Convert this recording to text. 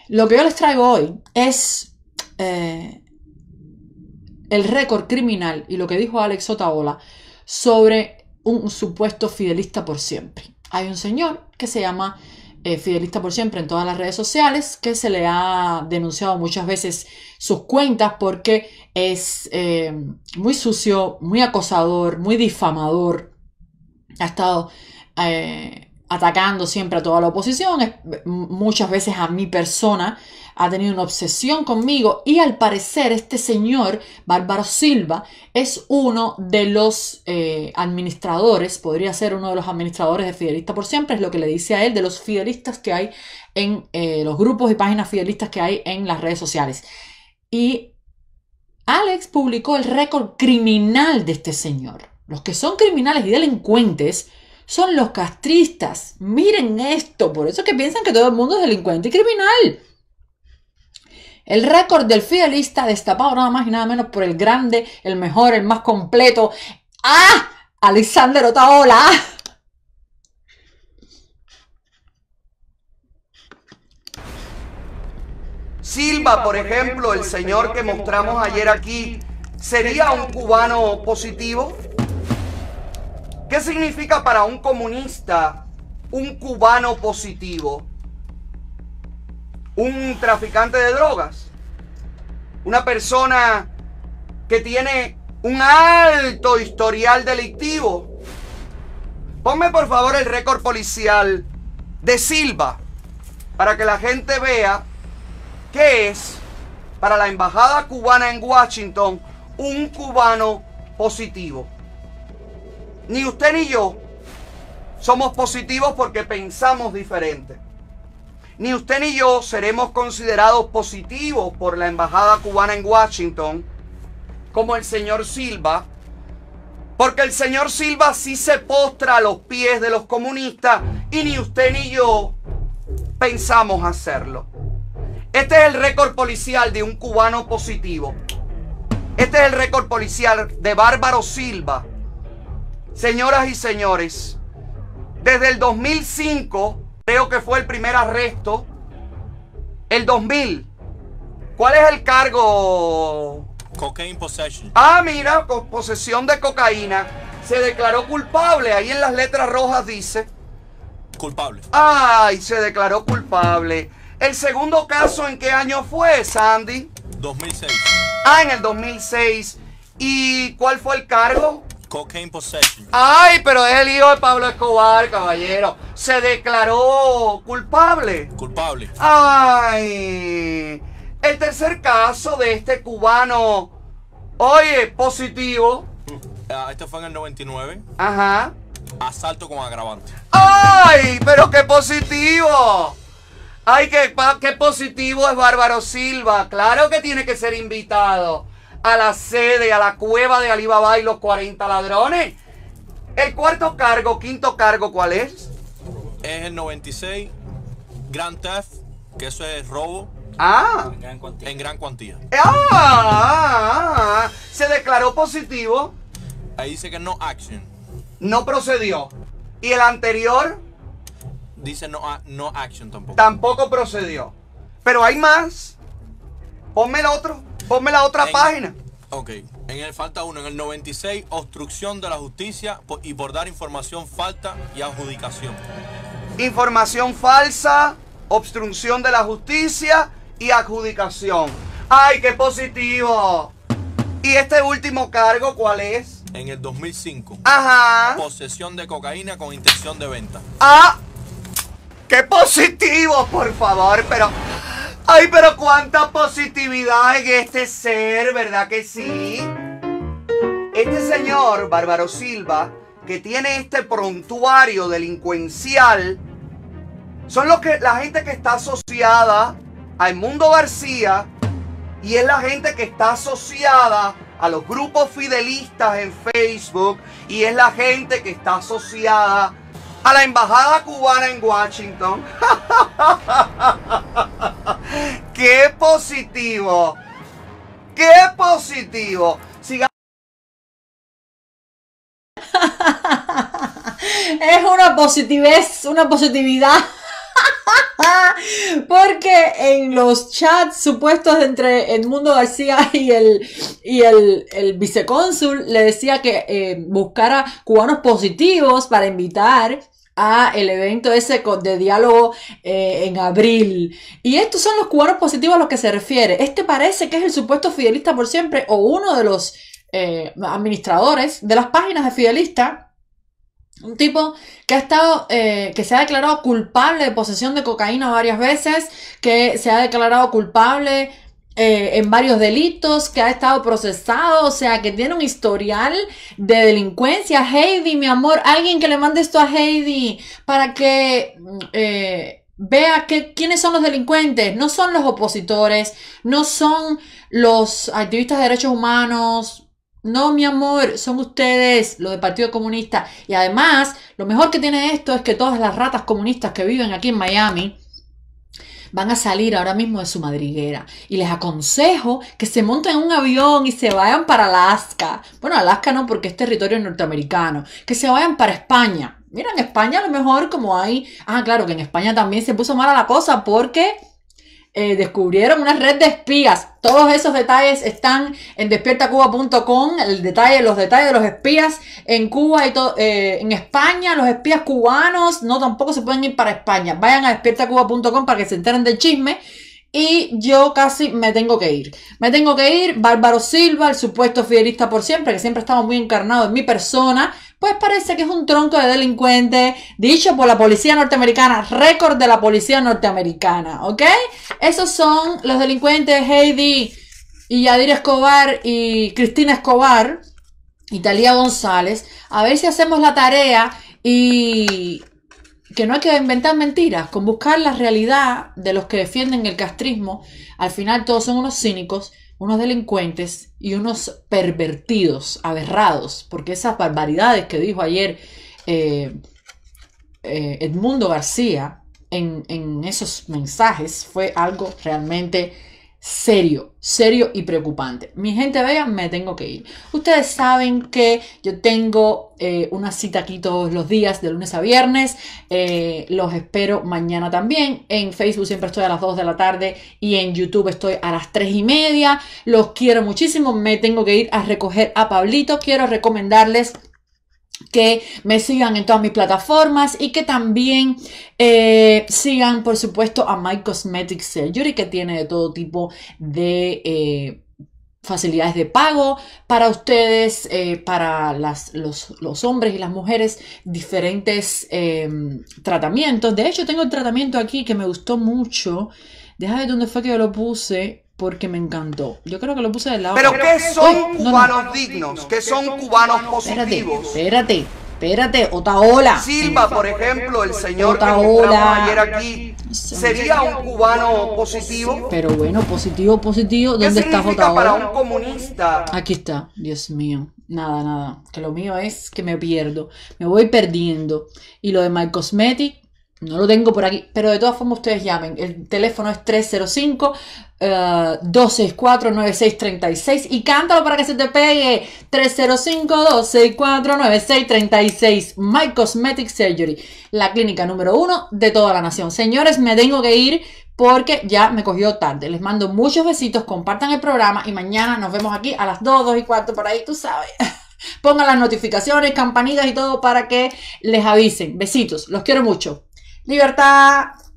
Lo que yo les traigo hoy es el récord criminal y lo que dijo Alex Otaola sobre un supuesto fidelista por siempre. Hay un señor que se llama Fidelista por Siempre en todas las redes sociales, que se le ha denunciado muchas veces sus cuentas porque es muy sucio, muy acosador, muy difamador. Ha estado atacando siempre a toda la oposición, muchas veces a mi persona, ha tenido una obsesión conmigo y al parecer este señor, Bárbaro Silva, es uno de los administradores, podría ser uno de los administradores de Fidelista por Siempre, es lo que le dice a él, de los fidelistas que hay en los grupos y páginas fidelistas que hay en las redes sociales. Y Alex publicó el récord criminal de este señor. Los que son criminales y delincuentes son los castristas. Miren esto, por eso es que piensan que todo el mundo es delincuente y criminal. El récord del fidelista destapado nada más y nada menos por el grande, el mejor, el más completo. ¡Ah! Alexander Otaola. Silva, por ejemplo, el señor que mostramos ayer aquí, ¿sería un cubano positivo? ¿Qué significa para un comunista un cubano positivo? ¿Un traficante de drogas? ¿Una persona que tiene un alto historial delictivo? Ponme por favor el récord policial de Silva para que la gente vea qué es para la embajada cubana en Washington un cubano positivo. Ni usted ni yo somos positivos porque pensamos diferente. Ni usted ni yo seremos considerados positivos por la embajada cubana en Washington como el señor Silva, porque el señor Silva sí se postra a los pies de los comunistas y ni usted ni yo pensamos hacerlo. Este es el récord policial de un cubano positivo. Este es el récord policial de Bárbaro Silva. Señoras y señores, desde el 2005, creo que fue el primer arresto, el 2000. ¿Cuál es el cargo? Cocaine possession. Ah, mira, con posesión de cocaína. Se declaró culpable, ahí en las letras rojas dice. Culpable. Ay, se declaró culpable. ¿El segundo caso en qué año fue, Sandy? 2006. Ah, en el 2006. ¿Y cuál fue el cargo? Cocaine possession. Ay, pero es el hijo de Pablo Escobar, caballero. Se declaró culpable. Culpable. Ay. El tercer caso de este cubano, oye, positivo. Este fue en el 99. Ajá. Asalto con agravante. Ay, pero qué positivo. Ay, qué positivo es Bárbaro Silva. Claro que tiene que ser invitado a la sede, a la cueva de Alibaba y los 40 ladrones. El cuarto cargo, quinto cargo, ¿cuál es? Es el 96. Grand Theft, que eso es robo. Ah. En gran cuantía. Se declaró positivo. Ahí dice que no action. No procedió. ¿Y el anterior? Dice no action tampoco. Tampoco procedió. Pero hay más. Ponme el otro. Ponme la otra página. Ok. En el falta uno. En el 96, obstrucción de la justicia y por dar información falsa y adjudicación. Información falsa, obstrucción de la justicia y adjudicación. ¡Ay, qué positivo! ¿Y este último cargo cuál es? En el 2005. Ajá. Posesión de cocaína con intención de venta. ¡Ah! ¡Qué positivo, por favor! Pero... ¡ay, pero cuánta positividad en este ser! ¿Verdad que sí? Este señor, Bárbaro Silva, que tiene este prontuario delincuencial, son la gente que está asociada a Edmundo García y es la gente que está asociada a los grupos fidelistas en Facebook y es la gente que está asociada a la embajada cubana en Washington. ¡Qué positivo! ¡Qué positivo! Sigamos. Es una positividad Porque en los chats supuestos entre Edmundo García y el vicecónsul le decía que buscara cubanos positivos para invitar a el evento ese de diálogo en abril. Y estos son los cubanos positivos a los que se refiere. Este parece que es el supuesto Fidelista por siempre o uno de los administradores de las páginas de Fidelista. Un tipo que ha estado, que se ha declarado culpable de posesión de cocaína varias veces, que se ha declarado culpable en varios delitos, que ha estado procesado, o sea, que tiene un historial de delincuencia. Heidi, mi amor, alguien que le mande esto a Heidi para que vea quiénes son los delincuentes. No son los opositores, no son los activistas de derechos humanos. No, mi amor, son ustedes, los del Partido Comunista. Y además, lo mejor que tiene esto es que todas las ratas comunistas que viven aquí en Miami van a salir ahora mismo de su madriguera. Y les aconsejo que se monten en un avión y se vayan para Alaska. Bueno, Alaska no, porque es territorio norteamericano. Que se vayan para España. Mira, en España a lo mejor como hay... Ah, claro, que en España también se puso mala la cosa porque... descubrieron una red de espías. Todos esos detalles están en despiertacuba.com. Los detalles de los espías en Cuba y en España. Los espías cubanos no tampoco se pueden ir para España. Vayan a despiertacuba.com para que se enteren del chisme. Y yo casi me tengo que ir. Bárbaro Silva, el supuesto Fidelista por siempre, que siempre estaba muy encarnado en mi persona, pues parece que es un tronco de delincuente dicho por la policía norteamericana, récord de la policía norteamericana, ¿ok? Esos son los delincuentes Heidi y Yadira Escobar y Cristina Escobar y Talía González. A ver si hacemos la tarea y... que no hay que inventar mentiras, con buscar la realidad de los que defienden el castrismo. Al final todos son unos cínicos, unos delincuentes y unos pervertidos, aberrados, porque esas barbaridades que dijo ayer Edmundo García en esos mensajes fue algo realmente serio y preocupante. Mi gente bella, me tengo que ir. Ustedes saben que yo tengo una cita aquí todos los días, de lunes a viernes. Los espero mañana también. En Facebook siempre estoy a las 2 de la tarde y en YouTube estoy a las 3:30. Los quiero muchísimo. Me tengo que ir a recoger a Pablito. Quiero recomendarles que me sigan en todas mis plataformas y que también sigan, por supuesto, a My Cosmetic Surgery, que tiene de todo tipo de facilidades de pago para ustedes, para los hombres y las mujeres, diferentes tratamientos. De hecho, tengo el tratamiento aquí que me gustó mucho. Déjame ver dónde fue que yo lo puse, porque me encantó. Yo creo que lo puse del lado. ¿Pero qué son cubanos dignos? ¿Qué son cubanos positivos? Espérate, Otaola. Silva, por ejemplo, el señor que mostramos ayer aquí, ¿sería un cubano positivo? Pero bueno, positivo. ¿Dónde está significa Otaola? para un comunista? Aquí está, Dios mío. Nada. Que lo mío es que me pierdo. Me voy perdiendo. Y lo de My Cosmetic, no lo tengo por aquí, pero de todas formas ustedes llamen. El teléfono es 305-264-9636 y cántalo para que se te pegue. 305-264-9636. My Cosmetic Surgery, la clínica número 1 de toda la nación. Señores, me tengo que ir porque ya me cogió tarde. Les mando muchos besitos, compartan el programa y mañana nos vemos aquí a las 2:15 por ahí, tú sabes. Pongan las notificaciones, campanitas y todo para que les avisen. Besitos, los quiero mucho. ¡Libertad!